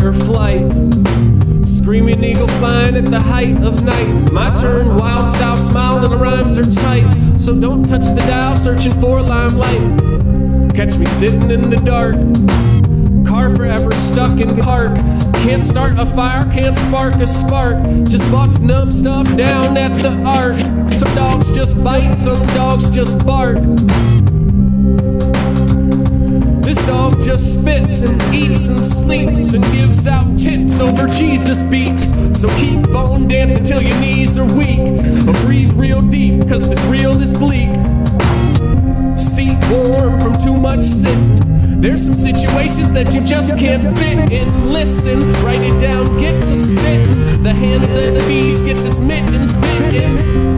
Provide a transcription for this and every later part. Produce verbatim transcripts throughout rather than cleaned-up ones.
or flight. Screaming eagle flying at the height of night. My turn, wild style smile and the rhymes are tight. So don't touch the dial, searching for limelight. Catch me sitting in the dark, car forever stuck in park. Can't start a fire, can't spark a spark. Just bought some numb stuff down at the Ark. Some dogs just bite, some dogs just bark. This dog just spits and eats and sleeps and gives out tips over Jesus beats. So keep on dancing till your knees are weak, or breathe real deep, cause this real is bleak. Seat warm from too much sitting. There's some situations that you just can't fit in. Listen, write it down, get to spitting. The hand that feeds gets its mittens bitten.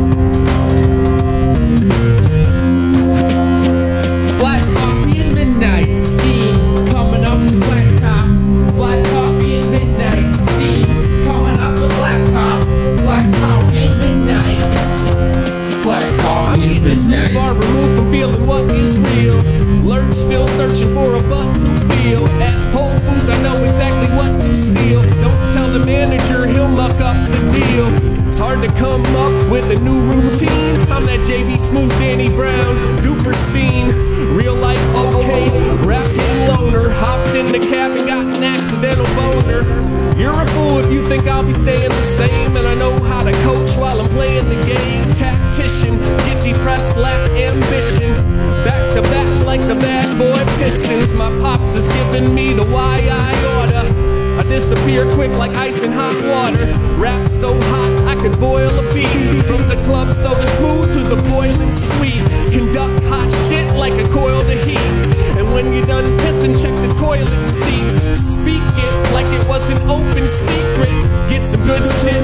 Black coffee and midnight steam coming off the flat top. Black coffee and midnight steam coming off the flat top. Black coffee and midnight. Black coffee and midnight. Too far removed from feeling what is real. Lurch, still searching for a butt to feel. At Whole Foods I know exactly what to steal. Don't tell the manager, he'll muck up the deal. It's hard to come up with a new routine. I'm that J B Smooth, Danny Brown, Duperstein. Real life okay, rapping loner. Hopped in the cab and got an accidental boner. You're a fool if you think I'll be staying the same. And I know how to coach while I'm playing the game. Tactician, get depressed, lack ambition. Back to back like the bad boy Pistons. My pops is giving me the why I oughta. I disappear quick like ice in hot water. Rap so hot I could boil a beat. From the club soda smooth to the boiling sweet. Conduct hot shit like a coil to heat. And when you're done pissing, check the toilet seat. Speak it like it was an open secret. Get some good shit